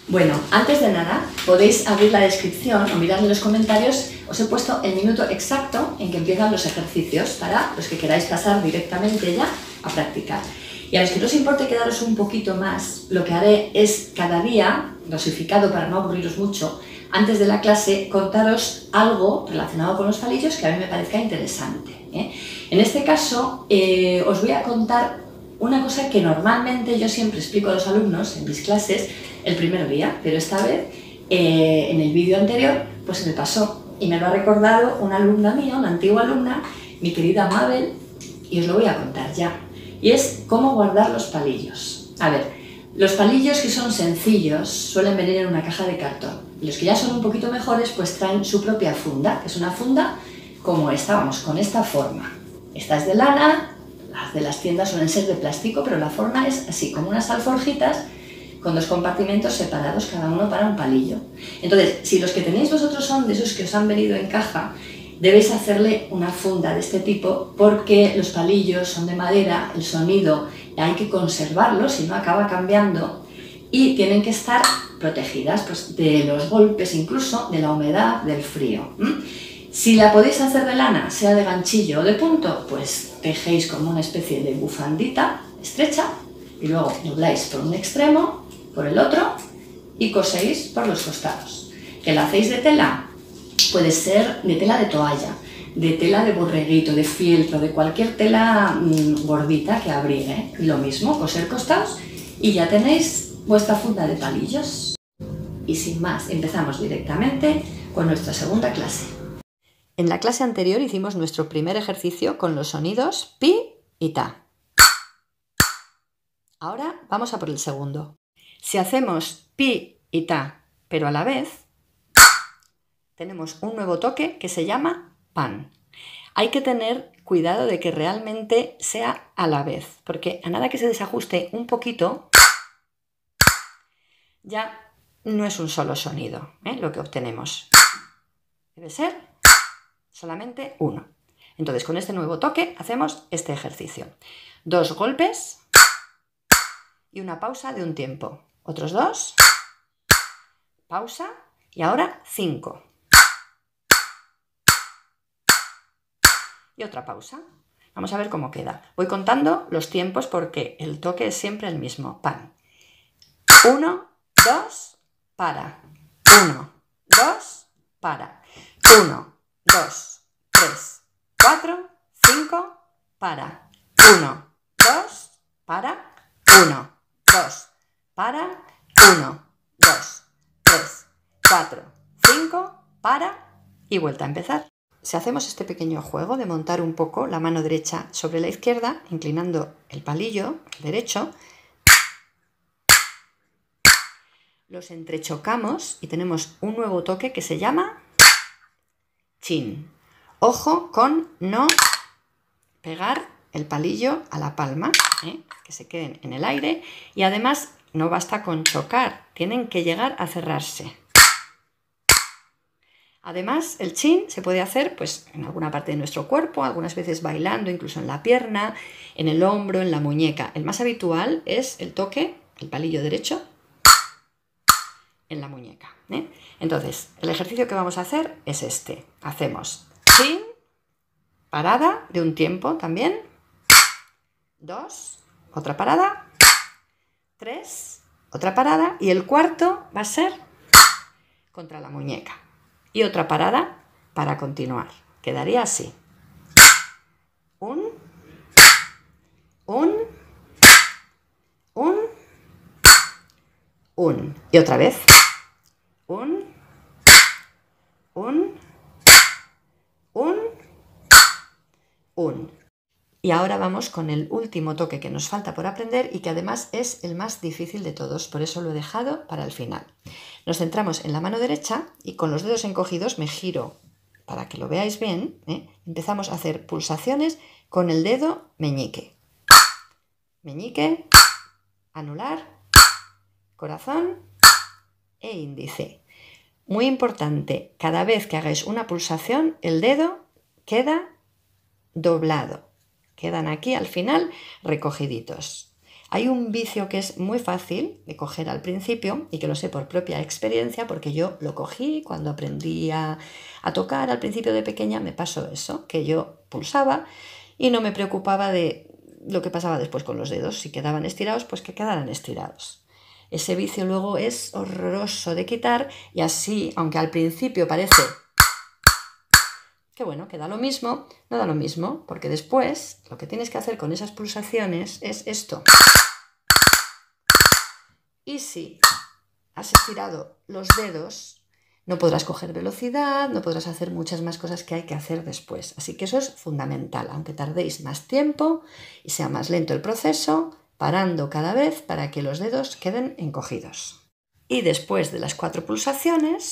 Bueno, antes de nada, podéis abrir la descripción o mirar en los comentarios. Os he puesto el minuto exacto en que empiezan los ejercicios para los que queráis pasar directamente ya a practicar. Y a los que no os importe quedaros un poquito más, lo que haré es cada día, dosificado para no aburriros mucho, antes de la clase contaros algo relacionado con los palillos que a mí me parezca interesante, ¿eh? En este caso os voy a contar una cosa que normalmente yo siempre explico a los alumnos en mis clases el primer día, pero esta vez en el vídeo anterior pues se me pasó y me lo ha recordado una alumna mía, una antigua alumna, mi querida Mabel, y os lo voy a contar ya. Y es cómo guardar los palillos. A ver, los palillos que son sencillos suelen venir en una caja de cartón. Los que ya son un poquito mejores pues traen su propia funda, que es una funda como esta, vamos, con esta forma. Esta es de lana, las de las tiendas suelen ser de plástico, pero la forma es así, como unas alforjitas con dos compartimentos separados, cada uno para un palillo. Entonces, si los que tenéis vosotros son de esos que os han venido en caja, debéis hacerle una funda de este tipo porque los palillos son de madera, el sonido hay que conservarlo, si no acaba cambiando, y tienen que estar protegidas pues, de los golpes, incluso de la humedad, del frío. Si la podéis hacer de lana, sea de ganchillo o de punto, pues tejéis como una especie de bufandita estrecha y luego dobláis por un extremo, por el otro y coséis por los costados. ¿Que la hacéis de tela? Puede ser de tela de toalla, de tela de borreguito, de fieltro, de cualquier tela gordita que abrigue. Lo mismo, coser costados y ya tenéis vuestra funda de palillos. Y sin más, empezamos directamente con nuestra segunda clase. En la clase anterior hicimos nuestro primer ejercicio con los sonidos pi y ta. Ahora vamos a por el segundo. Si hacemos pi y ta, pero a la vez, tenemos un nuevo toque que se llama pan. Hay que tener cuidado de que realmente sea a la vez, porque a nada que se desajuste un poquito, ya no es un solo sonido, lo que obtenemos. Debe ser solamente uno. Entonces, con este nuevo toque hacemos este ejercicio. 2 golpes y una pausa de un tiempo. Otros 2, pausa y ahora 5. Y otra pausa. Vamos a ver cómo queda. Voy contando los tiempos porque el toque es siempre el mismo. Pan. 1, 2, para. 1, 2, para. 1, 2, 3, 4, 5, para. 1, 2, para. 1, 2, para. 1, 2, 3, 4, 5, para. Y vuelta a empezar. Si hacemos este pequeño juego de montar un poco la mano derecha sobre la izquierda, inclinando el palillo derecho, los entrechocamos y tenemos un nuevo toque que se llama chin. Ojo con no pegar el palillo a la palma, que se queden en el aire, y además no basta con chocar, tienen que llegar a cerrarse. Además, el chin se puede hacer pues, en alguna parte de nuestro cuerpo, algunas veces bailando, incluso en la pierna, en el hombro, en la muñeca. El más habitual es el toque, el palillo derecho, en la muñeca. Entonces, el ejercicio que vamos a hacer es este. Hacemos chin, parada de un tiempo también, 2, otra parada, 3, otra parada, y el cuarto va a ser contra la muñeca. Y otra parada para continuar. Quedaría así. 1, 1. Y otra vez. 1, 1. Y ahora vamos con el último toque que nos falta por aprender y que además es el más difícil de todos, por eso lo he dejado para el final. Nos centramos en la mano derecha y con los dedos encogidos me giro para que lo veáis bien. Empezamos a hacer pulsaciones con el dedo meñique. Meñique, anular, corazón e índice. Muy importante, cada vez que hagáis una pulsación, el dedo queda doblado. Quedan aquí al final recogiditos. Hay un vicio que es muy fácil de coger al principio y que lo sé por propia experiencia porque yo lo cogí cuando aprendí a tocar al principio de pequeña. Me pasó eso, que yo pulsaba y no me preocupaba de lo que pasaba después con los dedos. Si quedaban estirados, pues que quedaran estirados. Ese vicio luego es horroroso de quitar y así, aunque al principio parece que bueno, que da lo mismo, no da lo mismo, porque después lo que tienes que hacer con esas pulsaciones es esto. Y si has estirado los dedos, no podrás coger velocidad, no podrás hacer muchas más cosas que hay que hacer después. Así que eso es fundamental, aunque tardéis más tiempo y sea más lento el proceso, parando cada vez para que los dedos queden encogidos. Y después de las 4 pulsaciones,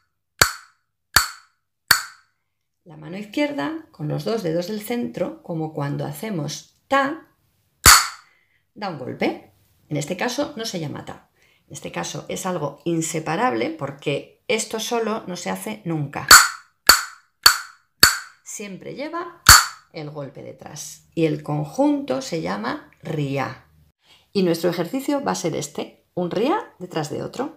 la mano izquierda, con los 2 dedos del centro, como cuando hacemos ta, da un golpe. En este caso no se llama ta. En este caso es algo inseparable porque esto solo no se hace nunca. Siempre lleva el golpe detrás. Y el conjunto se llama ria. Y nuestro ejercicio va a ser este, un ria detrás de otro.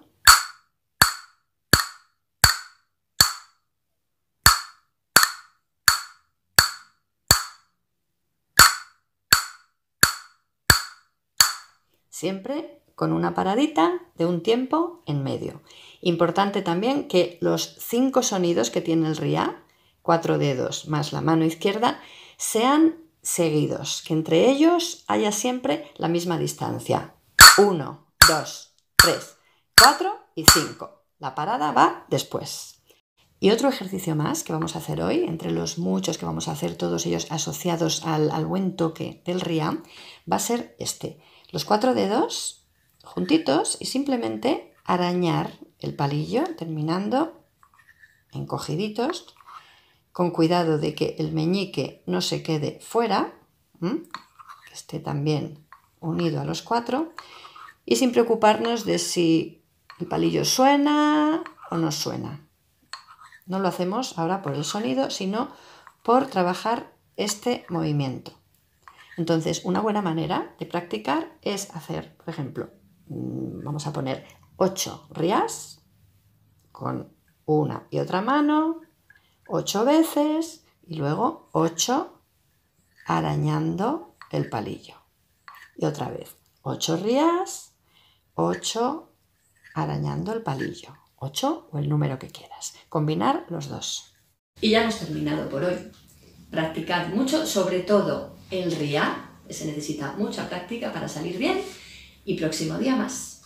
Siempre con una paradita de un tiempo en medio. Importante también que los 5 sonidos que tiene el ria, 4 dedos más la mano izquierda, sean seguidos, que entre ellos haya siempre la misma distancia. 1, 2, 3, 4 y 5. La parada va después. Y otro ejercicio más que vamos a hacer hoy, entre los muchos que vamos a hacer, todos ellos asociados al buen toque del ria, va a ser este. Los 4 dedos juntitos y simplemente arañar el palillo, terminando encogiditos, con cuidado de que el meñique no se quede fuera, que esté también unido a los 4, y sin preocuparnos de si el palillo suena o no suena. No lo hacemos ahora por el sonido, sino por trabajar este movimiento. Entonces, una buena manera de practicar es hacer, por ejemplo, vamos a poner 8 rias con una y otra mano, 8 veces y luego 8 arañando el palillo. Y otra vez, 8 rias, 8 arañando el palillo. 8 o el número que quieras. Combinar los dos. Y ya hemos terminado por hoy. Practicad mucho, sobre todo el ria, que se necesita mucha práctica para salir bien. Y próximo día más.